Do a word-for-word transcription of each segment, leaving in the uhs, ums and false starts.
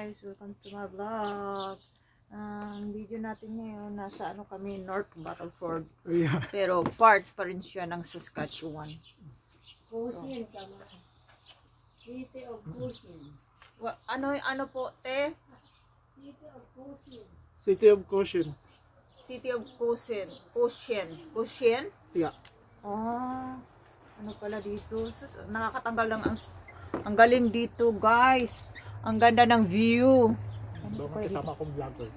guys, welcome to my vlog. Ang um, video natin ngayon, nasa ano kami, North Battleford. Yeah. Pero part pa rin siya ng Saskatchewan. Cochin, so. City of Cochin. Ano, ano po, te? City of Cochin. City of Cochin. City of Cochin. Cochin. Cochin? Yeah. Oh, ano pala dito? Sus, nakakatanggal lang ang, ang galing dito, guys. Ang ganda ng view. Doon kasama akong vlogger.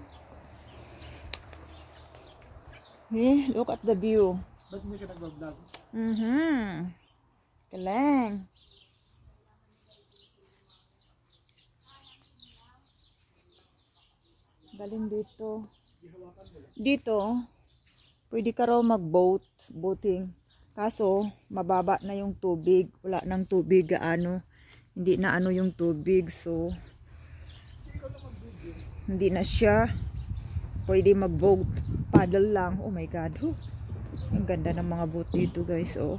Eh, look at the view. Ba't hindi ka nag-vlog? Mm-hmm. Galing. Galing dito. Dito, pwede ka raw mag-boat, boating. Kaso, mababa na yung tubig. Wala nang tubig, gaano. Hindi na ano yung tubig. So, hindi na siya pwede mag-boat. Paddle lang. Oh my God. Huh. Ang ganda ng mga boat dito, guys. Oh.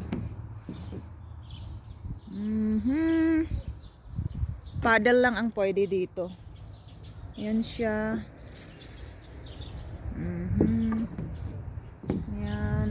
Mm-hmm. Paddle lang ang pwede dito. Ayan siya. Mm-hmm. Ayan.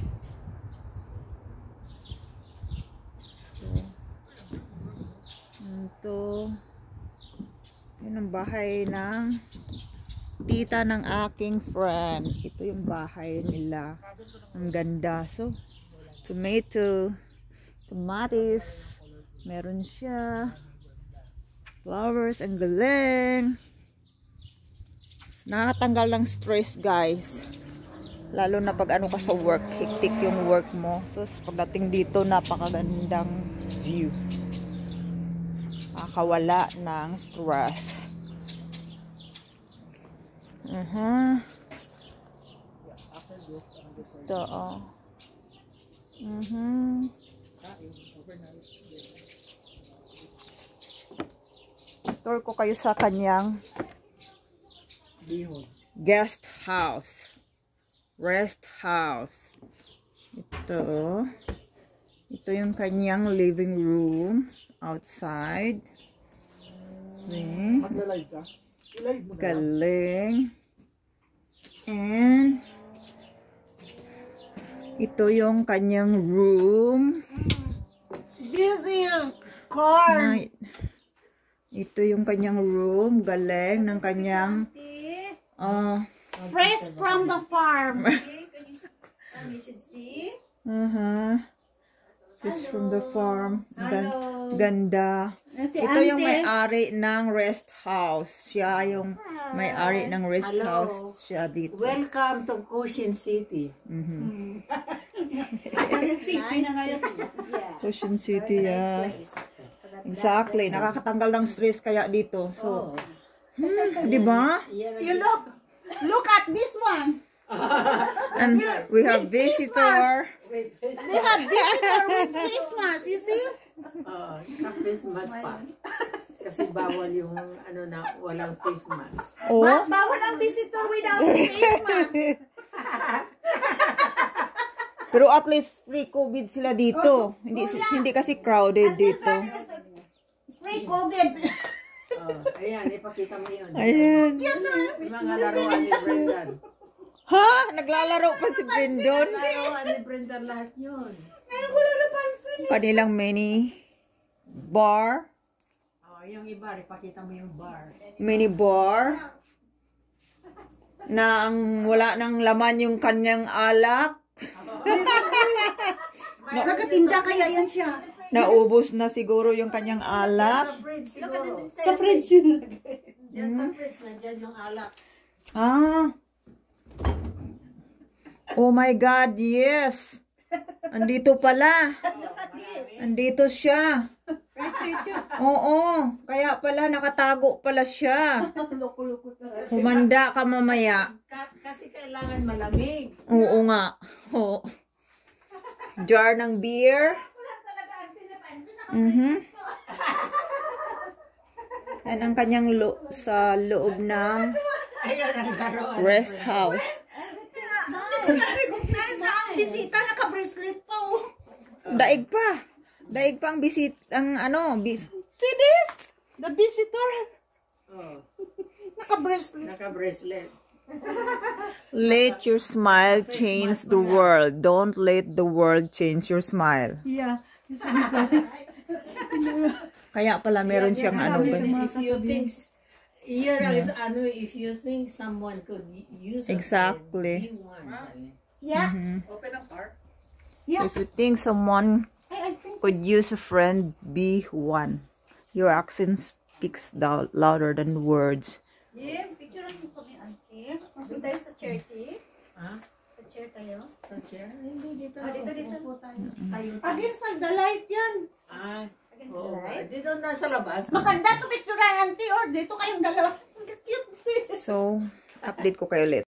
Ito. Yun ang bahay ng tita ng aking friend. Ito yung bahay nila. Ang ganda. So, tomato, tomatis, meron siya. Flowers, ang galing. Nakatanggal ng stress, guys. Lalo na pag ano ka sa work, hectic yung work mo. So, pagdating dito, napakagandang view. Nakakawala ng stress. Uh-huh. Ito, oh. Uh-huh. Tour ko kayo sa kanyang guest house. Rest house. Ito, oh. Ito yung kanyang living room. Outside. See? Mag-live ka? I-live mo na. Galing. And ito yung kanyang room. This is corn. Ito yung kanyang room. Galing ng kanyang uh, fresh from the farm. uh-huh. Fish from the farm. Gan Hello. Ganda. Si Ito yung Ante. may-ari ng rest house. Siya yung may-ari ng rest Hello. house. Siya dito. Welcome to Cochin City. Mm-hmm. City na ngayon. Ocean City, yeah. Exactly. Nakakatanggal ng stress kaya dito. So, hmm, di ba? You look, look at this one. And we have visitor. They have visitor with Christmas, you see? Oo, uh, Christmas pa. Kasi bawal yung ano na walang Christmas. Oh, Ba bawal ang visitor without Christmas. pero at least free COVID sila dito. Hindi hindi kasi crowded dito. Free COVID. Oh, ayan, ipakita mo yun. Ayan. Yung mga laruan ni Brendan. Ha? Naglalaro pa si Brendon? Laruan ni Brendan lahat yun. Ngayon ko lang napansin. Kanilang mini bar. Oh, yung iba, ipakita mo yung bar. Mini bar. Na ang wala nang laman yung kanyang alak. Nakatinda kaya yan siya. Naubos na siguro yung kanyang alak. Sa fridge siguro. Sa fridge yun. Yan sa fridge, nandiyan yung alak. Ah. Oh my God, yes. Andito pala. Andito siya. Oo, kaya pala nakatago pala siya. Humanda ka mamaya. Kasi kailangan malamig. Oo nga. Oo. Jar ng beer. Mhm. Yan ang kanyang lo sa loob ng Ayun ang laruan. rest house. Na-recognize na ang bisita, naka-bracelet pa oh. Daig pa. Daig pa ang bisit, ang ano, bis. See this? The visitor. Oh. naka-bracelet. Naka-bracelet. Let your smile change the world. Don't let the world change your smile. Yeah. Kaya pala meron siyang ano ba? If you think, yun ang is ano, if you think someone could use it, Exactly. be one. Yeah. Open ang cart. Yeah. If you think someone I, I think so. could use a friend, be one. Your action speaks dou- louder than words. Jim, picturean mo kami, auntie. Doon tayo sa chair, T. Ha? Sa chair tayo. Sa chair? Hindi, dito. Ah, dito, dito. Upo tayo. Tayo. Against the light yan. Ah, Against oo. the light. Dito na sa labas. Maganda to picture auntie or dito kayong dalawa. Ang cute. So, update ko kayo ulit.